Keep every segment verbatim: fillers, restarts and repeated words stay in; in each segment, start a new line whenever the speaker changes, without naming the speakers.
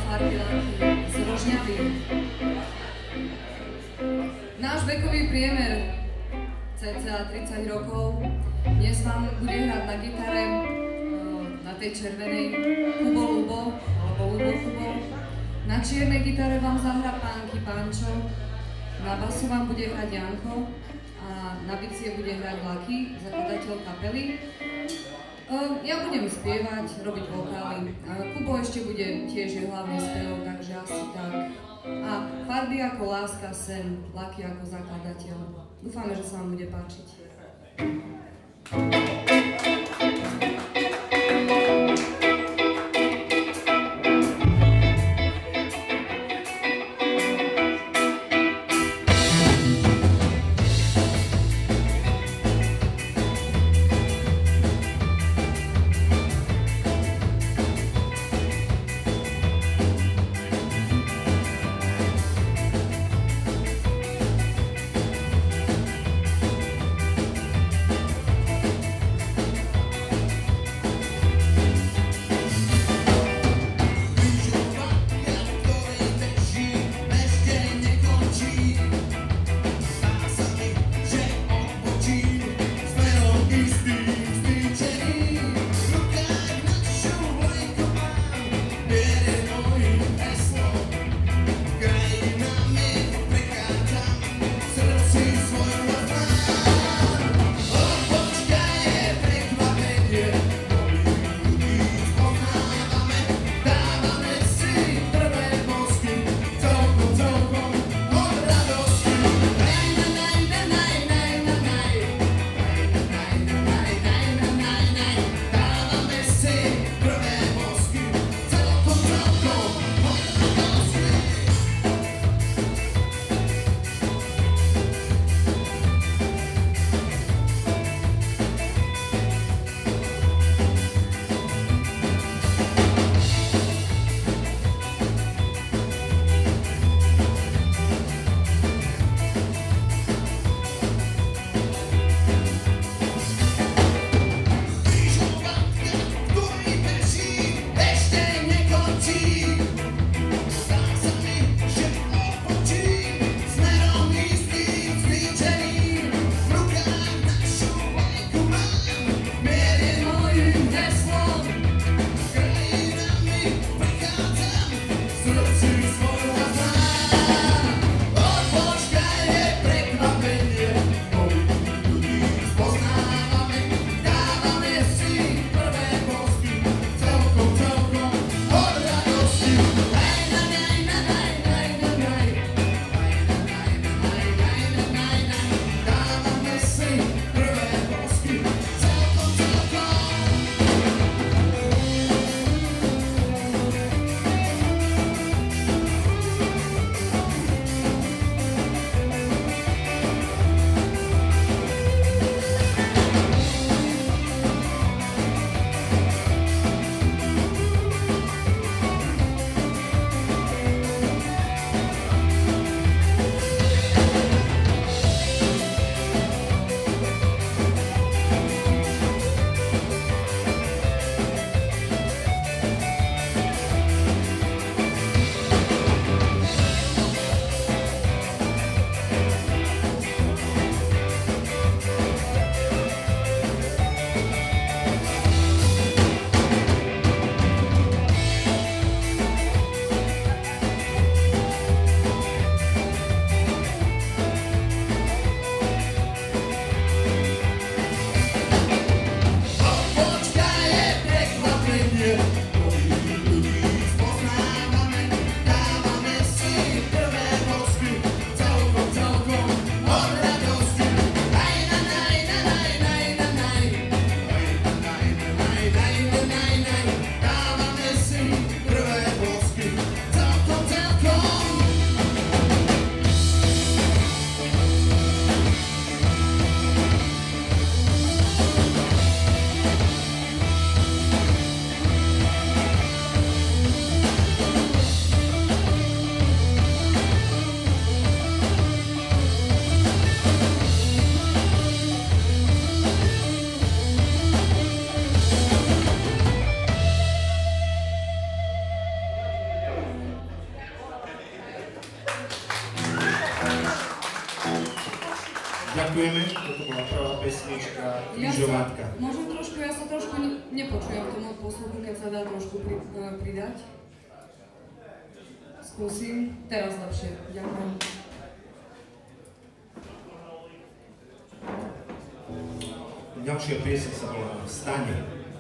farby Lucky z Rožňavy. Náš vekový priemer cca tridsať rokov. Dnes vám bude hrať na gitare na tej červenej Kubo Lubo, alebo Lubo Kubo. Na čiernej gitare vám zahrá Pánky Pančo, na basu vám bude hrať Janko a na bicie bude hrať Lucky, zakladateľ kapely. Ja budem spievať, robiť vokály. Kubo ešte bude tiež je hlavný spev, takže asi tak. A farby ako láska, sen, Lucky ako zakladateľ. Dúfame, že sa vám bude páčiť.
Ďakujeme, toto bola prvá pesnička Križovatka.
Ja môžem trošku, ja sa trošku ne, nepočujem v tom posluchu, keď sa dá trošku pri, uh, pridať. Skúsim, teraz lepšie, ďakujem.
Ďalšia pieseň sa volá Vstane.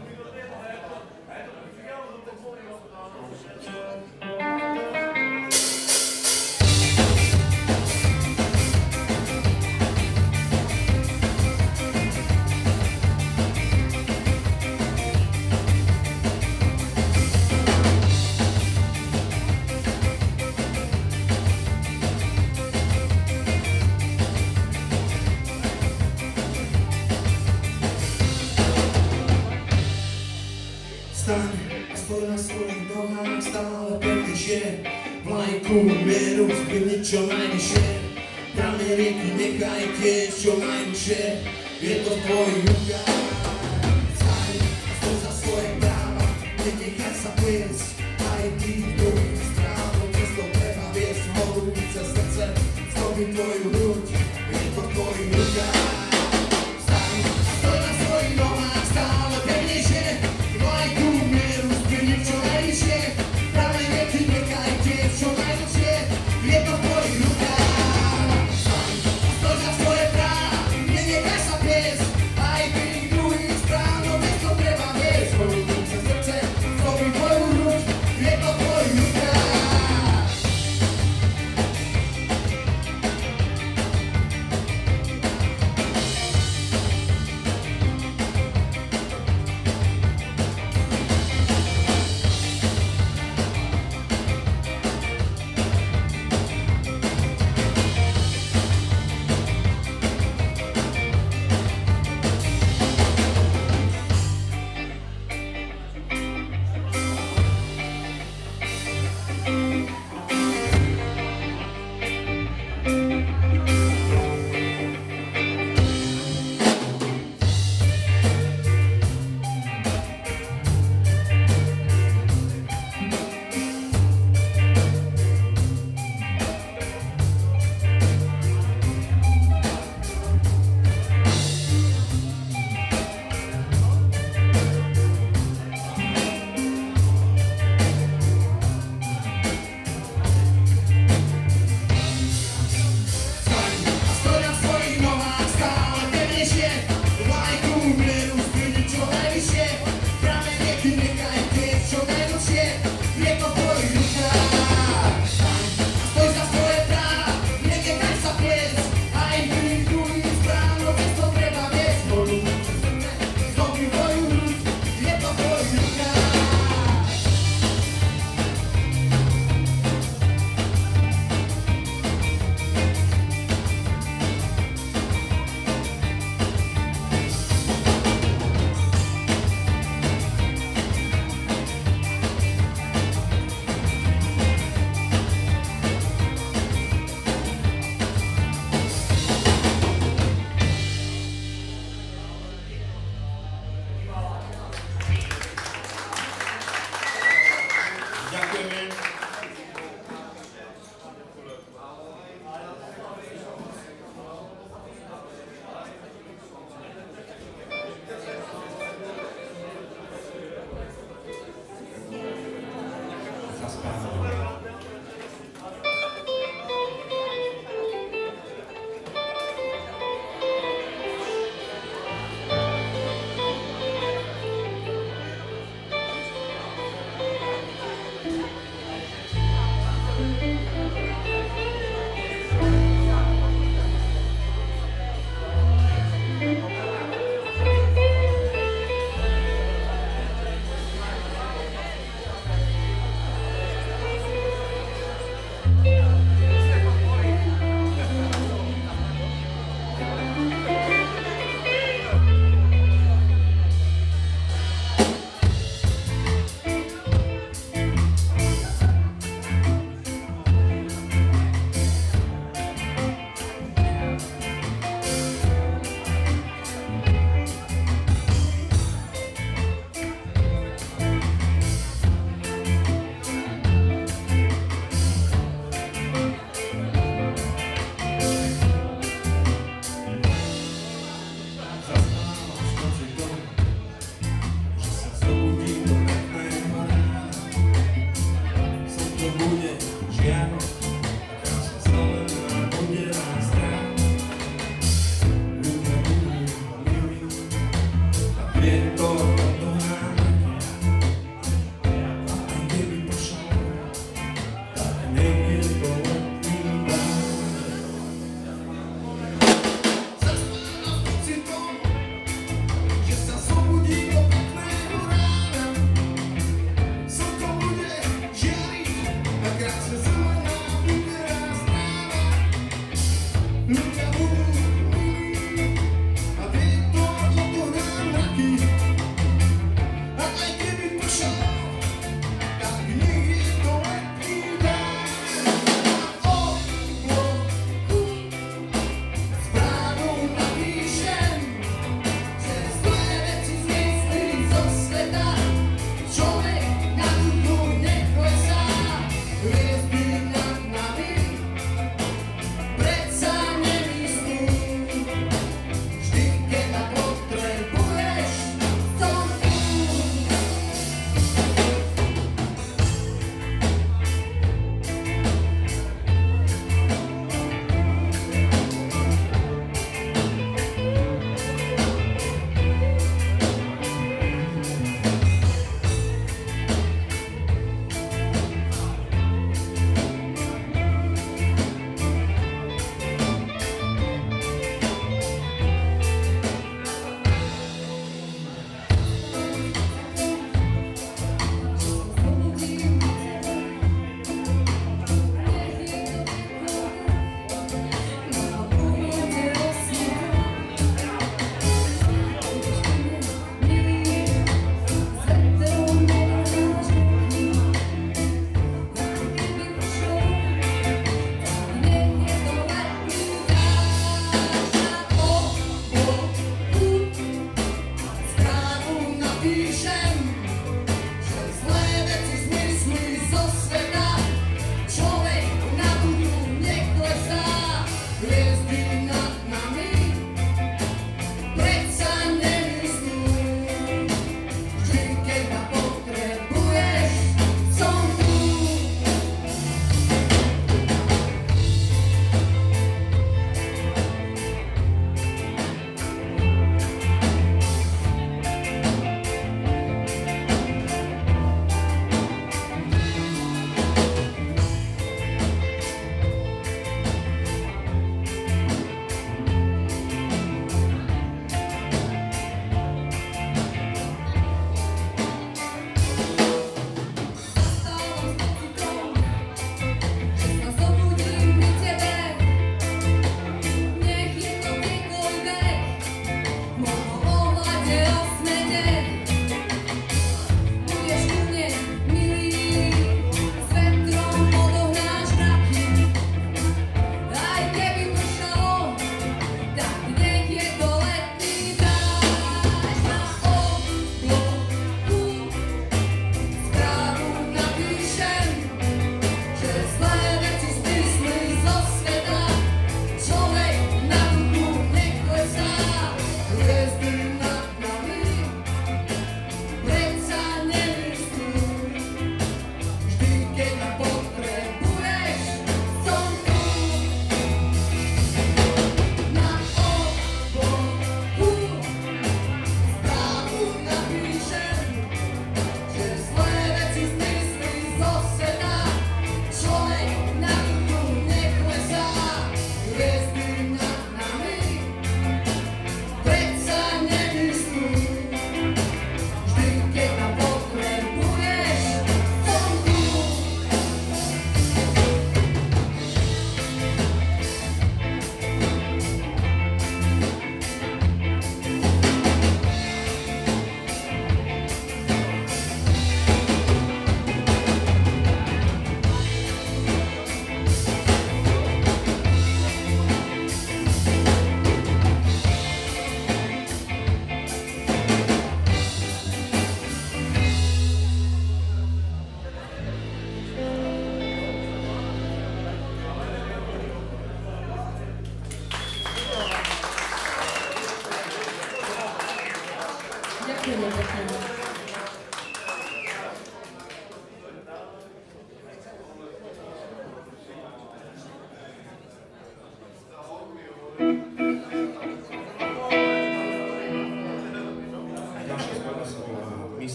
Mieru spilniť čo najvyššie, prameň rieky nechaj tiež čo najvyššie, je to v tvojich rukách. Vstaň a stoj za svoje práva, nenechaj sa pliesť, aj tých druhých správnou cestou treba viesť horúce srdce, stopí tvoju hruď, je to v tvojich rukách. Vstaň a stoj na svojich nohách stále pevnejšie, vlajku mieru spilniť čo najvyššie, prameň rieky nechaj tiež čo najvyššie, je to v tvojich rukách. Vstaň a stoj za svoje práva, nenechaj sa pliesť, aj tých druhých správnou cestou treba viesť horúce srdce, stopí tvoju hruď, je to v tvojich rukách.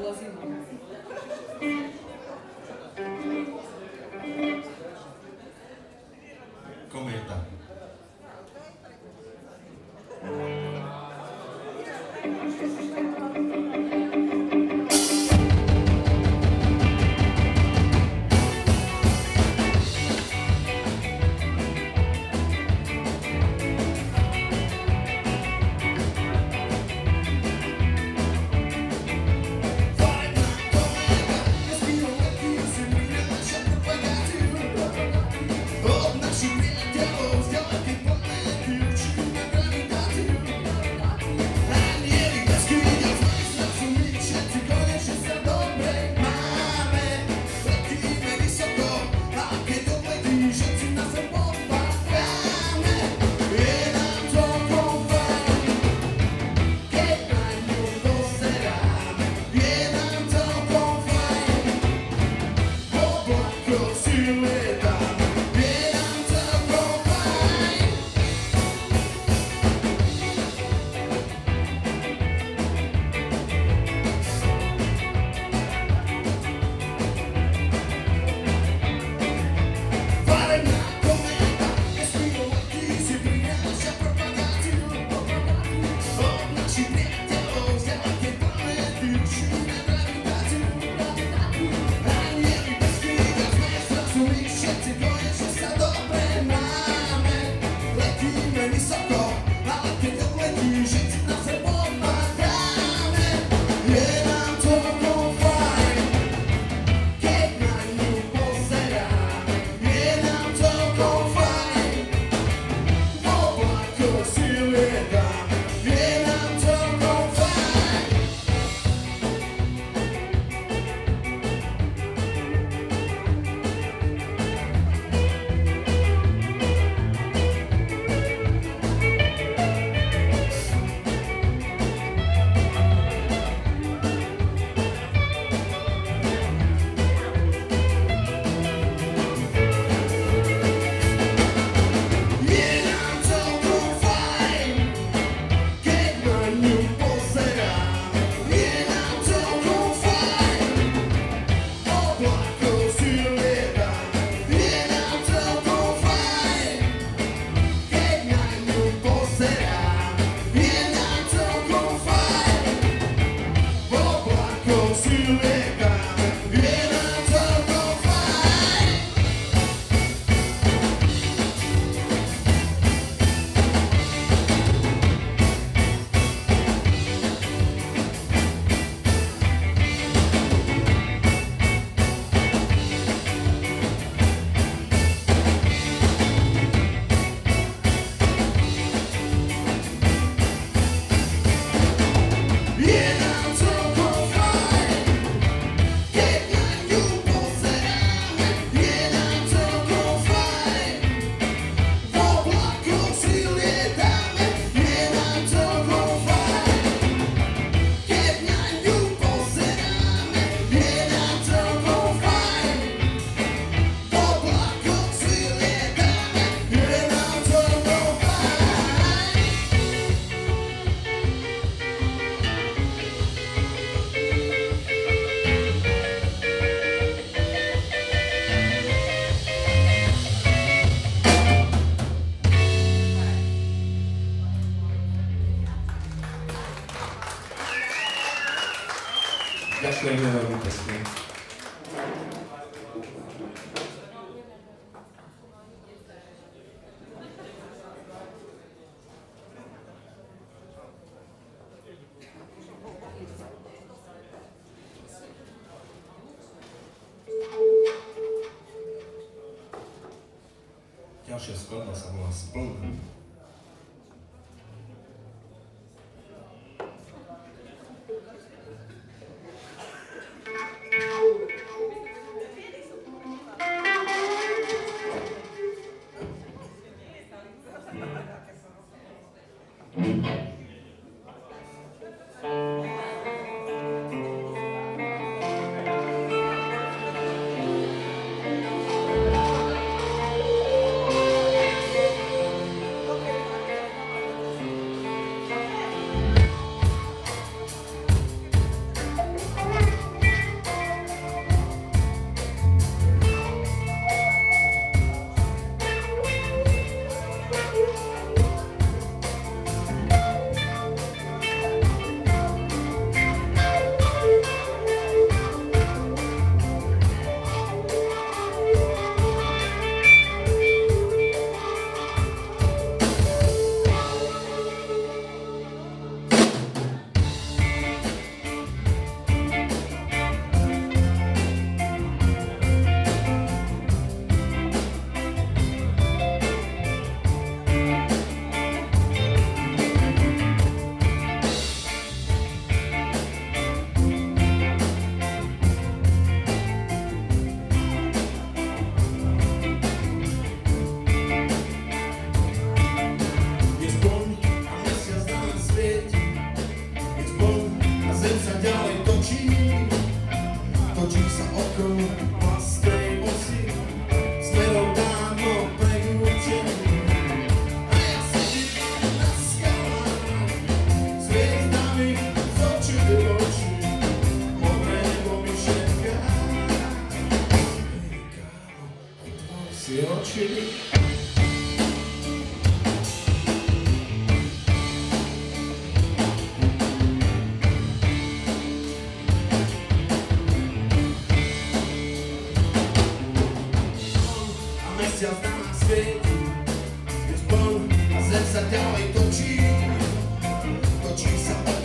bola zima.
Kométa. Ďakujeme veľmi pekne. Ďalšia skladba sa volá Spln.
Oh,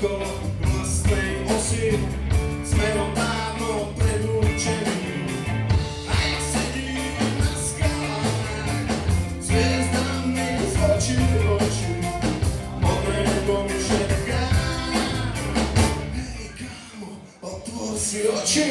okolo vlastnej osy, smerom dávno predurčený. A ja sedím na skalách, hviezdami z očí v oči, modré nebo mi šepká. Hej kámo, otvor si oči.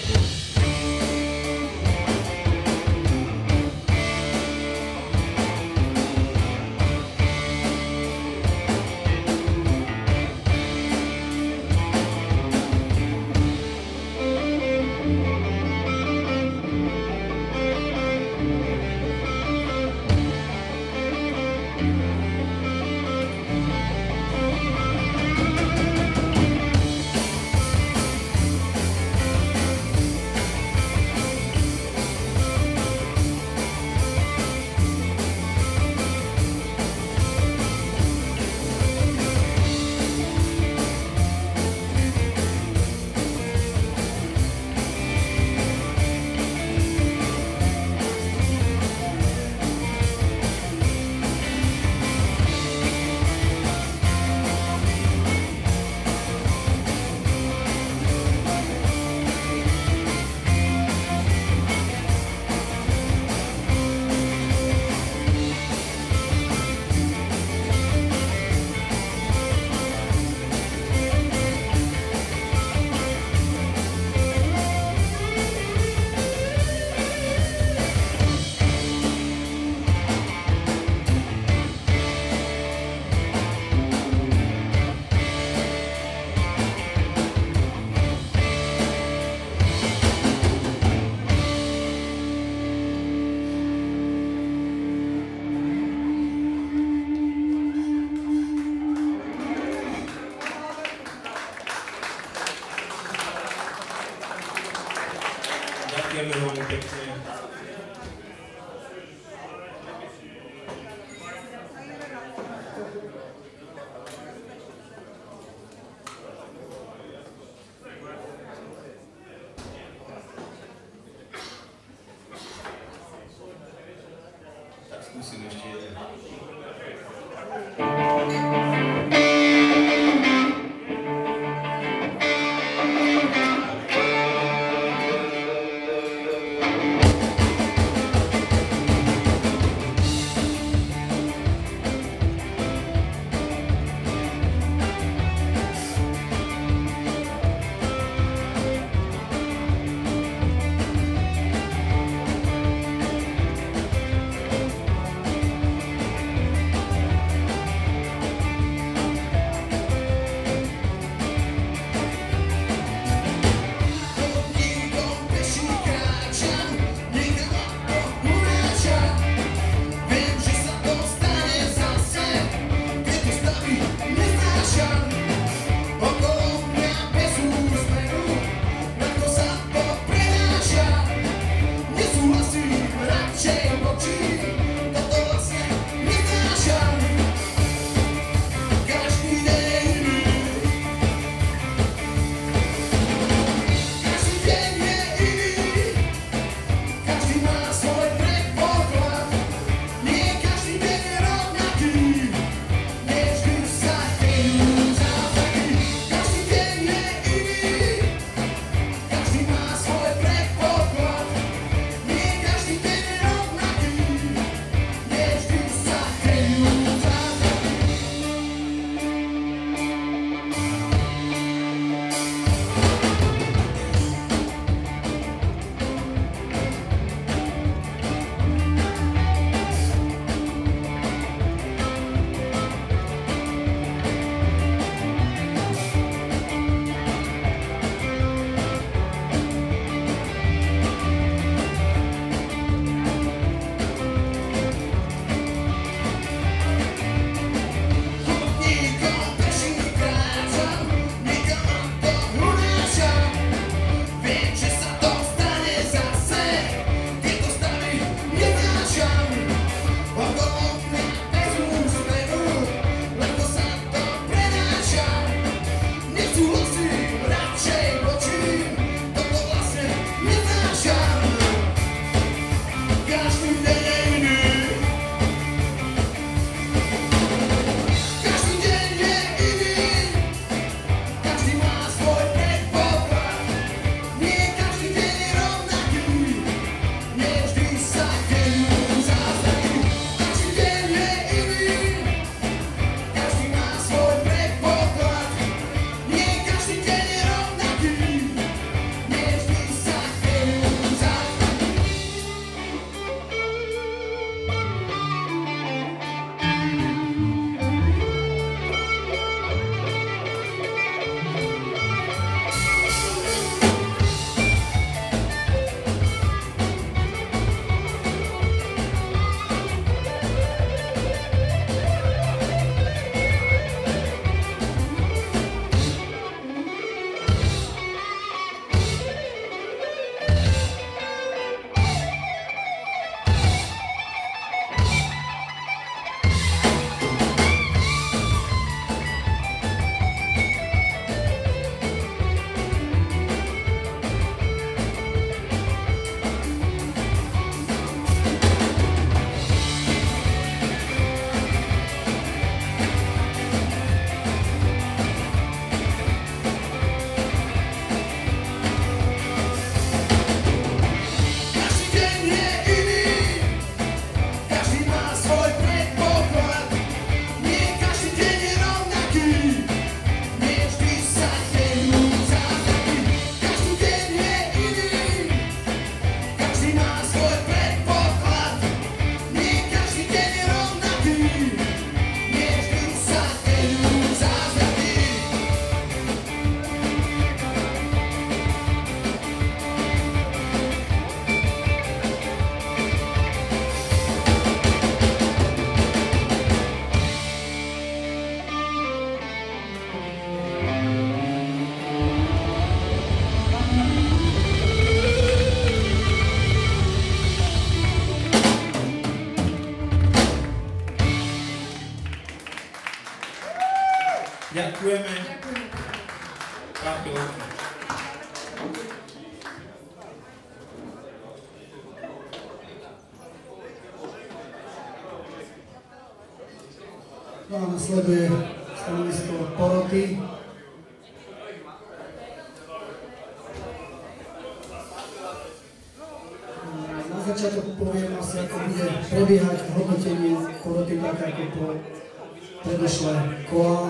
Ďakujeme veľmi pekne. Tak skúsim ešte jeden.
Šampión.
No a nasleduje stanovisko poroty. Na začiatok poviem asi, ako bude prebiehať hodnotenie poroty tak ako po predošlé kola.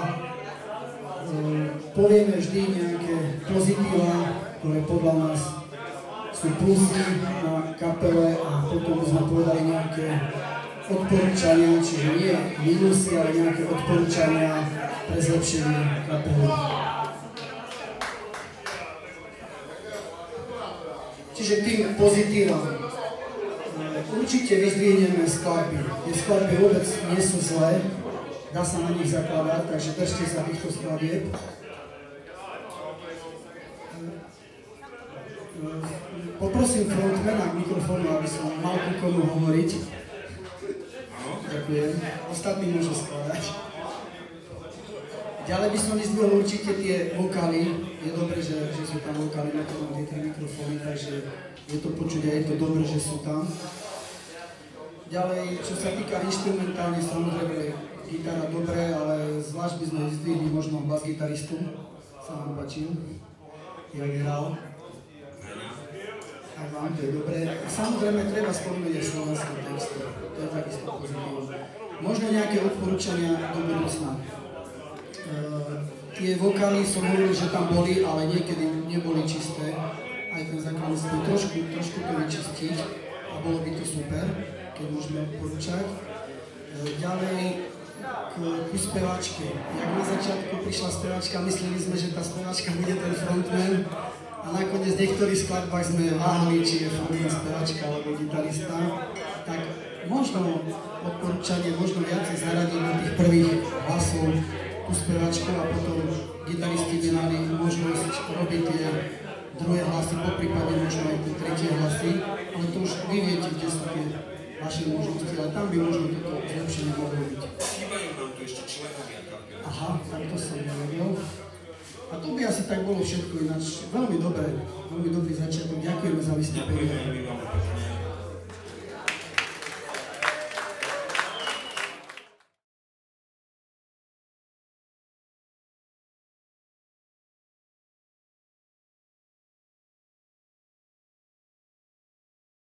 Povieme vždy nejaké pozitíva, ktoré podľa nás sú plusy na kapele a potom by sme povedali nejaké odporúčania, čiže nie minusy, ale nejaké odporúčania pre zlepšenie kapely. Čiže tým pozitívam. Určite vyzdvihneme skladby. Tie skladby vôbec nie sú zlé, dá sa na nich zakladať, takže držte sa týchto skladieb. Poprosím frontmana k mikrofónu, aby som mal ku komu hovoriť. Ďakujem. Ostatní môžu skladať. Ďalej by som vyzdvihol určite tie vokály. Je dobré, že, že sú tam vokály, na to mám tie tri mikrofóny, takže je to počuť a je to dobré, že sú tam. Ďalej, čo sa týka inštrumentálne, samozrejme gitara dobré, ale zvlášť by sme vyzdvihli možno bas-gitaristu. Sa vám páčil, jak hral. Aj vám, to je dobré. Samozrejme, treba spomenúť aj slovenské texty. To je takisto pozitívne. Možno nejaké odporúčania do budúcna. Uh, tie vokály som hovoril, že tam boli, ale niekedy neboli čisté. Aj ten základný spôl trošku, trošku to vyčistiť a bolo by to super, keď môžeme odporúčať. Uh, ďalej k, ku speváčke. Jak na začiatku prišla speváčka, mysleli sme, že tá speváčka bude ten frontman. A nakoniec v niektorých skladbách sme váhali, či je frontman speváčka alebo gitarista. Tak možno odporúčanie, možno viacej zaradiť do tých prvých hlasov tú speváčku a potom gitaristi by mali možnosť robiť tie druhé hlasy, poprípade možno aj tie tretie hlasy, ale to už vy viete, kde sú tie vaše možnosti, ale tam by možno toto zlepšenie mohlo byť.
Chýbajú nám tu ešte členovia kapely.
Aha, tak to som nevedel. A to by asi tak bolo všetko ináč. Veľmi dobré, veľmi dobrý začiatok. Ďakujeme za vystúpenie.
Ďakujeme, my vám.